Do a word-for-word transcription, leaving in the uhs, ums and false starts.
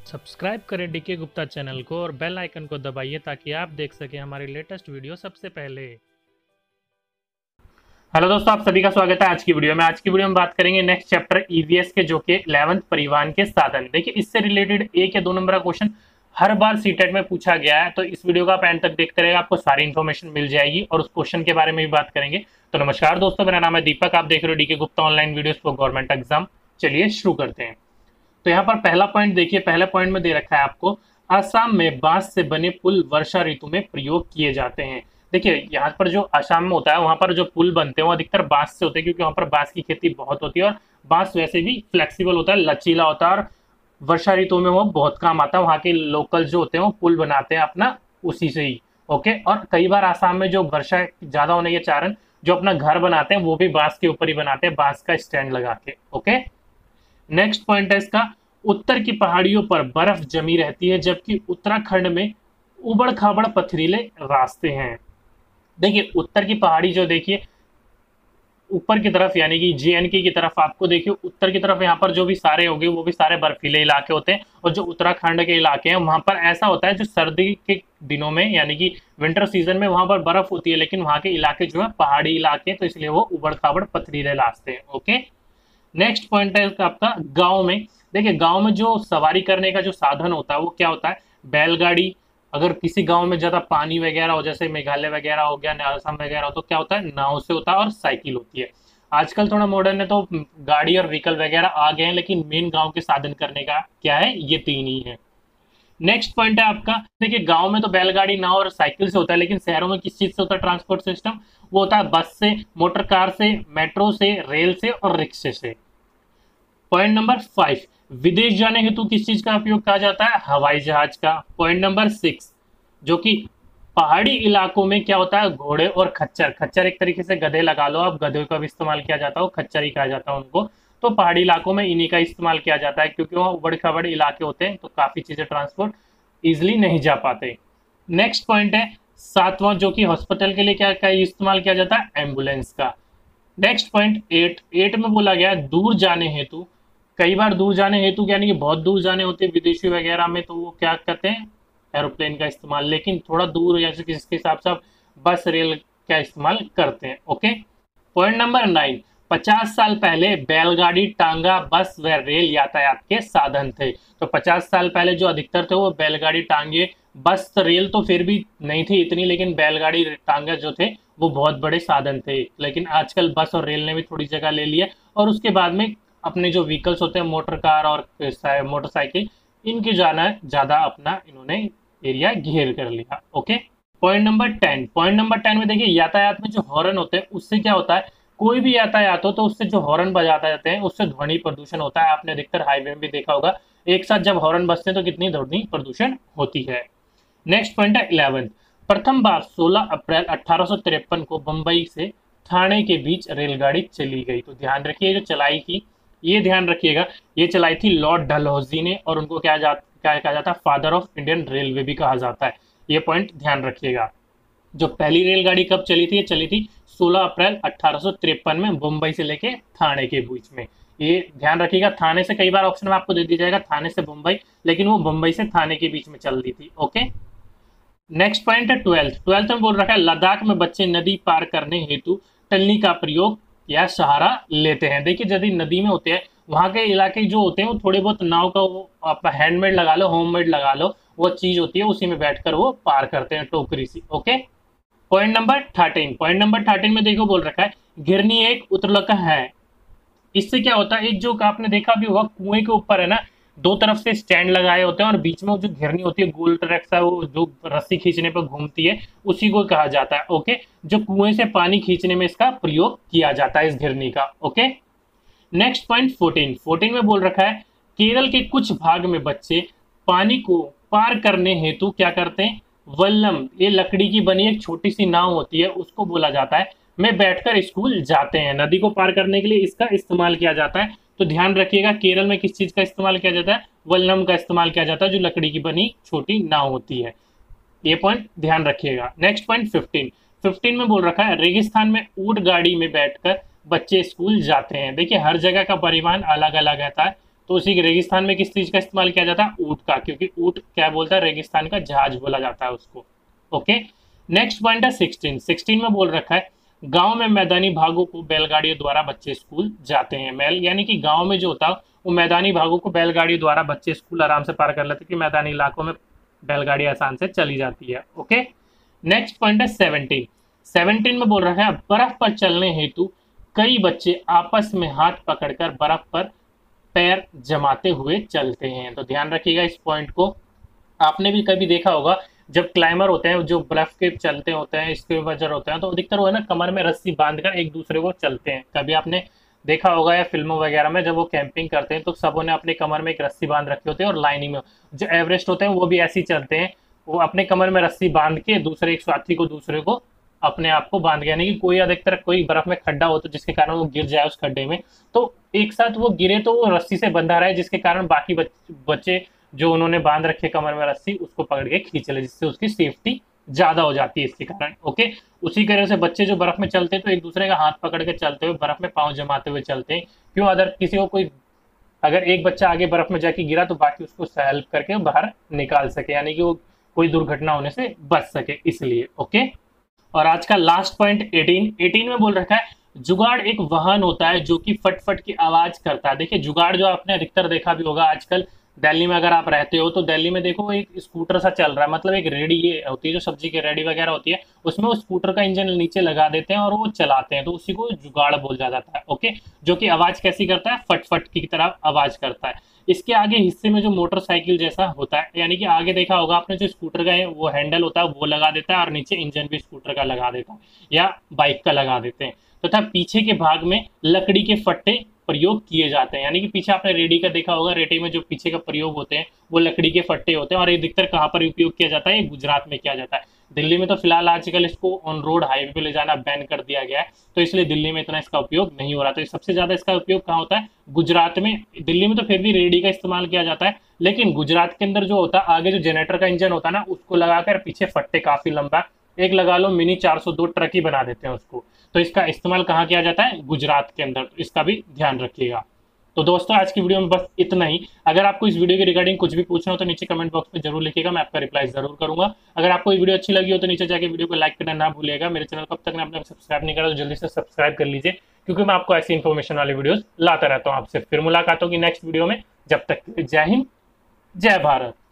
Subscribe करें DK Gupta channel को और बेल आइकन को दबाइए ताकि आप देख सकें हमारी लेटेस्ट वीडियो सबसे पहले। हेलो दोस्तों, आप सभी का स्वागत है आज की वीडियो में। आज की वीडियो में बात करेंगे नेक्स्ट चैप्टर ईवीएस के, जो कि इलेवेंथ परिवहन के साधन। देखिए, इससे रिलेटेड एक या दो नंबर का क्वेश्चन हर बार सीटेट में पूछा गया है, तो इस वीडियो का आप एंड तक देखते रहेगा, आपको सारी इन्फॉर्मेशन मिल जाएगी और उस क्वेश्चन के बारे में भी बात करेंगे। तो नमस्कार दोस्तों, मेरा नाम है दीपक, आप देख रहे हो DK Gupta online videos for government exam. चलिए शुरू करते हैं। तो यहाँ पर पहला पॉइंट देखिए, पहले पॉइंट में दे रखा है आपको, आसाम में बांस से बने पुल वर्षा ऋतु में प्रयोग किए जाते हैं। देखिए, यहाँ पर जो आसाम में होता है वहां पर जो पुल बनते हैं वो अधिकतर बांस से होते हैं, क्योंकि वहां पर बांस की खेती बहुत होती है और बांस वैसे भी फ्लेक्सिबल होता है, लचीला होता है और वर्षा ऋतु में वो बहुत काम आता है। वहाँ के लोकल जो होते हैं वो पुल बनाते हैं अपना उसी से ही। ओके, और कई बार आसाम में जो वर्षा ज्यादा होने के कारण जो अपना घर बनाते हैं वो भी बांस के ऊपर ही बनाते हैं, बांस का स्टैंड लगा के। ओके, नेक्स्ट पॉइंट है इसका, उत्तर की पहाड़ियों पर बर्फ जमी रहती है जबकि उत्तराखंड में उबड़ खाबड़ पथरीले रास्ते हैं। देखिए, उत्तर की पहाड़ी जो देखिए ऊपर की तरफ यानी कि जेएनके की तरफ, आपको देखिए उत्तर की तरफ यहाँ पर जो भी सारे होंगे वो भी सारे बर्फीले इलाके होते हैं, और जो उत्तराखंड के इलाके हैं वहां पर ऐसा होता है जो सर्दी के दिनों में यानी कि विंटर सीजन में वहां पर बर्फ होती है, लेकिन वहां के इलाके जो है पहाड़ी इलाके हैं, तो इसलिए वो उबड़ खाबड़ पथरीले रास्ते हैं। ओके, नेक्स्ट पॉइंट है आपका गांव में। देखिए, गांव में जो सवारी करने का जो साधन होता है वो क्या होता है, बैलगाड़ी। अगर किसी गांव में ज्यादा पानी वगैरह हो, जैसे मेघालय वगैरह हो गया, असम वगैरह हो, तो क्या होता है, नाव से होता है और साइकिल होती है। आजकल थोड़ा मॉडर्न है तो गाड़ी और व्हीकल वगैरह आ गए हैं, लेकिन मेन गांव के साधन करने का क्या है, ये तीन ही है। नेक्स्ट पॉइंट है आपका, देखिए गांव में तो बैलगाड़ी, नाव और साइकिल से होता है, लेकिन शहरों में किस चीज से होता है ट्रांसपोर्ट सिस्टम, वो होता है बस से, मोटर कार से, मेट्रो से, रेल से और रिक्शे से। पॉइंट नंबर फाइव, विदेश जाने हेतु किस चीज का उपयोग किया जाता है, हवाई जहाज का। पॉइंट नंबर सिक्स, जो कि पहाड़ी इलाकों में क्या होता है, घोड़े और खच्चर। खच्चर एक तरीके से गधे लगा लो आप, गधे का भी इस्तेमाल किया जाता है, खच्चर ही कहा जाता है उनको। तो पहाड़ी इलाकों में इन्हीं का इस्तेमाल किया जाता है, क्योंकि वहाँ उबड़ खाबड़ इलाके होते हैं तो काफी चीजें ट्रांसपोर्ट इजिली नहीं जा पाते। नेक्स्ट पॉइंट है सातवां, जो कि हॉस्पिटल के लिए क्या क्या इस्तेमाल किया जाता है, एम्बुलेंस का। नेक्स्ट पॉइंट एट, एट में बोला गया दूर जाने हेतु, कई बार दूर जाने हेतु यानी कि बहुत दूर जाने होते हैं विदेशी वगैरह में, तो वो क्या करते हैं, एरोप्लेन का इस्तेमाल। लेकिन थोड़ा दूर या किसके हिसाब से आप बस रेल का इस्तेमाल करते हैं। ओके, पॉइंट नंबर नाइन, पचास साल पहले बैलगाड़ी, टांगा, बस व रेल यातायात के साधन थे। तो पचास साल पहले जो अधिकतर थे वो बैलगाड़ी, टांगे, बस, रेल तो फिर भी नहीं थी इतनी, लेकिन बैलगाड़ी टांगा जो थे वो बहुत बड़े साधन थे। लेकिन आजकल बस और रेल ने भी थोड़ी जगह ले लिया, और उसके बाद में अपने जो व्हीकल्स होते हैं, मोटर कार और मोटरसाइकिल, इनके जाना ज्यादा अपना इन्होंने एरिया घेर कर लिया। Okay, point number ten, point number ten में देखिए यातायात में जो हॉर्न होते हैं उससे क्या होता है, कोई भी यातायात हो तो उससे जो हॉर्न बजाते जाते हैं उससे ध्वनि प्रदूषण होता है। आपने अधिकतर हाईवे में भी देखा होगा, एक साथ जब हॉर्न बजते हैं तो कितनी ध्वनि प्रदूषण होती है। नेक्स्ट पॉइंट है इलेवेंथ, प्रथम बार सोलह अप्रैल अठारह सौ तिरपन को बंबई से ठाणे के बीच रेलगाड़ी चली गई। तो ध्यान रखिए, जो चलाई थी, ये ध्यान रखिएगा, ये चलाई थी लॉर्ड डलहौजी ने, और उनको क्या जा क्या कहा जाता है, फादर ऑफ इंडियन रेलवे भी कहा जाता है। ये पॉइंट ध्यान रखिएगा। जो पहली रेलगाड़ी कब चली थी, ये चली थी सोलह अप्रैल अठारह सौ तिरपन में मुंबई से लेके थाने के बीच में। ये ध्यान रखिएगा, थाने से कई बार ऑप्शन में आपको दे दिया जाएगा थाने से मुंबई, लेकिन वो मुंबई से थाने के बीच में चल रही थी। ओके, नेक्स्ट पॉइंट है ट्वेल्थ, ट्वेल्थ में बोल रखा है लद्दाख में बच्चे नदी पार करने हेतु टल्ली का प्रयोग या सहारा लेते हैं। देखिए, यदि नदी में होते हैं वहां के इलाके जो होते हैं वो थोड़े बहुत नाव का वो आप हैंडमेड लगा लो, होममेड लगा लो, वो चीज होती है, उसी में बैठकर वो पार करते हैं, टोकरी सी। Okay, point number thirteen, point number thirteen में देखो बोल रखा है घिरनी एक उत्तरलक है। इससे क्या होता है, एक जो आपने देखा भी होगा कुएं के ऊपर है ना, दो तरफ से स्टैंड लगाए होते हैं और बीच में जो घिरनी होती है गोल ट्रैक सा, वो जो रस्सी खींचने पर घूमती है, उसी को कहा जाता है। ओके, जो कुएं से पानी खींचने में इसका प्रयोग किया जाता है, इस घिरनी का। Okay, next point fourteen, fourteen में बोल रखा है केरल के कुछ भाग में बच्चे पानी को पार करने हेतु क्या करते हैं, वल्लम, ये लकड़ी की बनी एक छोटी सी नाव होती है, उसको बोला जाता है, में बैठकर स्कूल जाते हैं। नदी को पार करने के लिए इसका इस्तेमाल किया जाता है। तो ध्यान रखिएगा, केरल में किस चीज का इस्तेमाल किया जाता है, वल्लम का इस्तेमाल किया जाता है, जो लकड़ी की बनी छोटी नाव होती है। ये पॉइंट ध्यान रखिएगा। नेक्स्ट पॉइंट फिफ्टीन, फिफ्टीन में बोल रखा है रेगिस्तान में ऊंट गाड़ी में बैठकर बच्चे स्कूल जाते हैं। देखिए, हर जगह का परिवहन अलग अलग रहता है, तो उसी के रेगिस्तान में किस चीज का इस्तेमाल किया जाता है? ऊंट का, क्योंकि ऊंट क्या बोलता है? रेगिस्तान का जहाज बोला जाता है उसको। ओके, नेक्स्ट पॉइंट है सिक्सटीन। सिक्सटीन में बोल रखा है गांव में मैदानी भागों को बैलगाड़ियों द्वारा बच्चे स्कूल जाते हैं। मैल यानी कि गांव में जो होता है वो मैदानी भागों को बैलगाड़ियों द्वारा बच्चे स्कूल आराम से पार कर लेते हैं, कि मैदानी इलाकों में बैलगाड़ी आसान से चली जाती है। ओके, नेक्स्ट पॉइंट है सेवनटीन। सेवनटीन में बोल रहा है बर्फ पर चलने हेतु कई बच्चे आपस में हाथ पकड़कर बर्फ पर पैर जमाते हुए चलते हैं। तो ध्यान रखिएगा इस पॉइंट को। आपने भी कभी देखा होगा जब क्लाइमर होते हैं जो बर्फ के चलते होते हैं, इसके वजह होते हैं, तो अधिकतर वो है ना कमर में रस्सी बांधकर एक दूसरे को चलते हैं। कभी आपने देखा होगा या फिल्मों वगैरह में जब वो कैंपिंग करते हैं तो सबों ने अपने कमर में एक रस्सी बांध रखी होती है, और लाइन में जो एवरेस्ट होते हैं वो भी ऐसे ही चलते हैं, वो अपने कमर में रस्सी बांध के दूसरे एक साथी को दूसरे को अपने आप को बांध के, यानी कि कोई अधिकतर कोई बर्फ में खड्डा हो तो जिसके कारण वो गिर जाए उस खड्डे में, तो एक साथ वो गिरे तो वो रस्सी से बंधा रहे, जिसके कारण बाकी बच्चे जो उन्होंने बांध रखे कमर में रस्सी उसको पकड़ के खींच ले, जिससे उसकी सेफ्टी ज्यादा हो जाती है इसके कारण। ओके, उसी तरह से बच्चे जो बर्फ में चलते हैं तो एक दूसरे का हाथ पकड़ के चलते हुए बर्फ में पांव जमाते हुए चलते हैं। क्यों? अगर किसी को कोई अगर एक बच्चा आगे बर्फ में जाके गिरा तो बाकी उसको हेल्प करके बाहर निकाल सके, यानी कि वो कोई दुर्घटना होने से बच सके, इसलिए। ओके, और आज का लास्ट पॉइंट एटीन। एटीन में बोल रखा है जुगाड़ एक वाहन होता है जो कि फटफट की आवाज करता है। देखिए जुगाड़ जो आपने अधिकतर देखा भी होगा आजकल दिल्ली में, अगर आप रहते हो तो दिल्ली में देखो एक स्कूटर सा चल रहा है, मतलब एक रेडी ये होती है जो सब्जी की रेडी वगैरह होती है, उसमें वो स्कूटर का इंजन नीचे लगा देते हैं और वो चलाते हैं, तो उसी को जुगाड़ बोला जाता है। ओके, जो कि आवाज कैसी करता है? फटफट की तरह आवाज करता है। इसके आगे हिस्से में जो मोटरसाइकिल जैसा होता है, यानी कि आगे देखा होगा आपने जो स्कूटर का है वो हैंडल होता है वो लगा देता है, और नीचे इंजन भी स्कूटर का लगा देता है या बाइक का लगा देते हैं, तथा तो पीछे के भाग में लकड़ी के फट्टे प्रयोग किए जाते हैं। यानी कि पीछे आपने रेडी का देखा होगा, रेडी में जो पीछे का प्रयोग होते हैं वो लकड़ी के फट्टे होते हैं, और ये अधिकतर कहाँ पर उपयोग किया जाता है? ये गुजरात में किया जाता है। दिल्ली में तो फिलहाल आजकल इसको ऑन रोड हाईवे पे ले जाना बैन कर दिया गया है, तो इसलिए दिल्ली में इतना इसका उपयोग नहीं हो रहा। तो सबसे ज्यादा इसका उपयोग कहाँ होता है? गुजरात में। दिल्ली में तो फिर भी रेडी का इस्तेमाल किया जाता है, लेकिन गुजरात के अंदर जो होता है आगे जो जनरेटर का इंजन होता है ना उसको लगाकर पीछे फट्टे काफी लंबा, एक लगा लो मिनी चार सौ दो ट्रक ही बना देते हैं उसको, तो इसका इस्तेमाल कहाँ किया जाता है? गुजरात के अंदर। तो इसका भी ध्यान रखिएगा। तो दोस्तों आज की वीडियो में बस इतना ही। अगर आपको इस वीडियो के रिगार्डिंग कुछ भी पूछना हो तो नीचे कमेंट बॉक्स में जरूर लिखिएगा, मैं आपका रिप्लाई जरूर करूंगा। अगर आपको ये वीडियो अच्छी लगी हो तो नीचे जाके वीडियो को लाइक करना ना भूलिएगा। मेरे चैनल को अब तक आपने सब्सक्राइब नहीं करा तो जल्दी से सब्सक्राइब कर लीजिए, क्योंकि मैं आपको ऐसी इन्फॉर्मेशन वाली वीडियोस लाता रहता हूँ। आपसे फिर मुलाकात होगी नेक्स्ट वीडियो में, जब तक जय हिंद जय भारत।